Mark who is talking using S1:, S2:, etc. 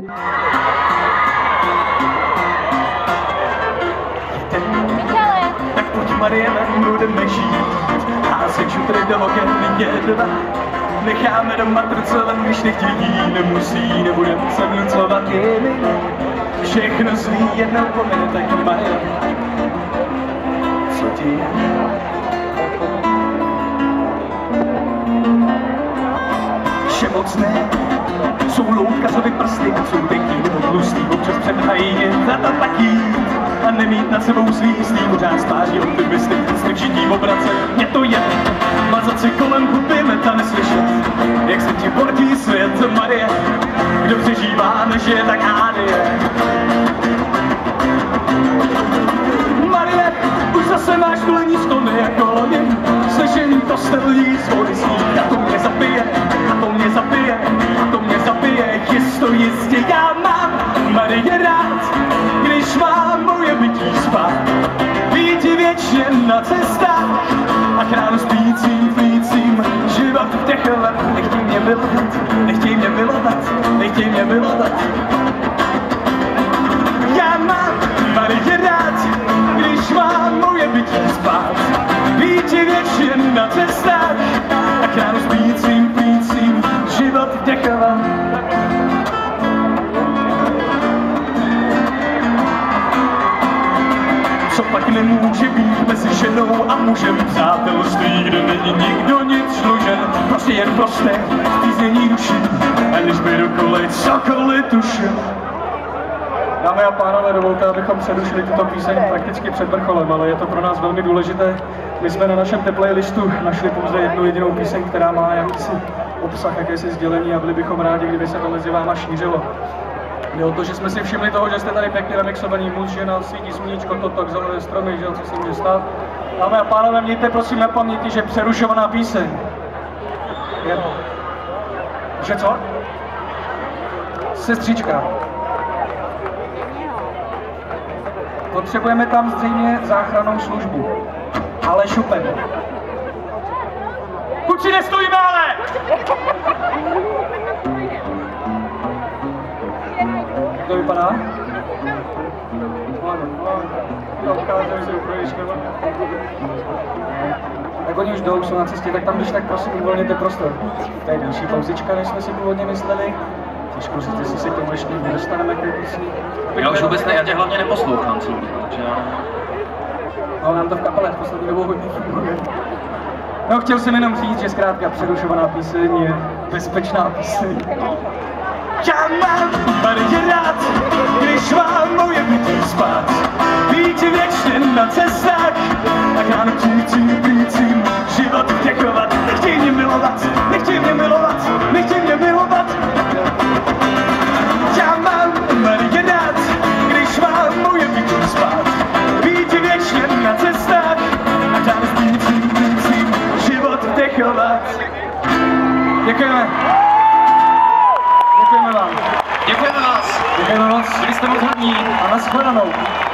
S1: Tak pojď Mariana, budeme žít. Házek šutry do oken jedva. Necháme doma trcovat, když nechtějí, nemusí, nebudem se vnucovat jimi. Všechno zlý jednou pomene, tak Marian, co ti je? Všemocné jsou loukazovy prsty, jsou tenký nebo tlustý, občas předhají za to taky. A nemít nad sebou svý jistý, pořád stváří optimisty, s nevšitím obrace. Je to jen mazat si kolem huby, meta neslyšet, jak se ti portí svět, Marie. Kdo přežívá, nežije, tak hádie. Marie, už zase máš tu nízko jako loni. Slyším to stelí svůj sníh, a to mě zabije, a to mě zabije, a to mě zabije. Jisto jistě já mám Marie rád, když mám moje bytí spát. Být věčně na cestách a chránu spícím, život v těch let. Nechtěj mě milovat, nechtěj mě milovat, nechtěj mě milovat. Já mám Marie rád, když mám moje bytí spát. Být věčně na cestách a chránu spícím, život v těch let. Co pak nemůže být mezi ženou a mužem? Přátelství, kde není nikdo nic dlužen, prostě jen prosté stíznění duší, a když by dokolej cokoliv tušil. Dámy a pánové, dovolte, abychom přerušili tuto píseň prakticky před vrcholem, ale je to pro nás velmi důležité. My jsme na našem playlistu našli pouze jednu jedinou píseň, která má jakýsi obsah, jakési sdělení, a byli bychom rádi, kdyby se to mezi váma šířilo. Jde o to, že jsme si všimli toho, že jste tady pěkně remixovaný muž, žena, svítí sluníčko, to zelené stromy, že co se může stát. Dámy a pánové, mějte prosím na paměti, že přerušovaná píseň je... Že co? Sestřička. Potřebujeme tam zřejmě záchrannou službu. Ale šupen. Kuci, nestojíme ale! Jak to vypadá? Tak oni už jdou, jsou na cestě, tak tam když tak prosím uvolněte prostor. To je další pauzička, než jsme si původně mysleli. Těžko říct, jestli se k tomu ještě nedostaneme k té písni.
S2: Já už vůbec ne, já tě hlavně neposlouchám, co?
S1: No, nám to v kapele v poslední dobou hodně funguje. No, chtěl jsem jenom říct, že zkrátka přerušovaná píseň je bezpečná píseň. Já mám Marie rád, když mám moje bytí spát. Být věčně na cestách a chránu pícím, život vděkovat. Nechtěj mě milovat, nechtěj mě milovat, nechtěj mě milovat. Já mám Marie rád, když mám moje bytí spát. Být věčně na cestách a chránu pícím, život vděkovat. Děkujeme. Děkujeme vám.
S2: Děkujeme vás.
S1: Děkujeme moc.
S2: Byli jste moc hodní.
S1: A nashledanou.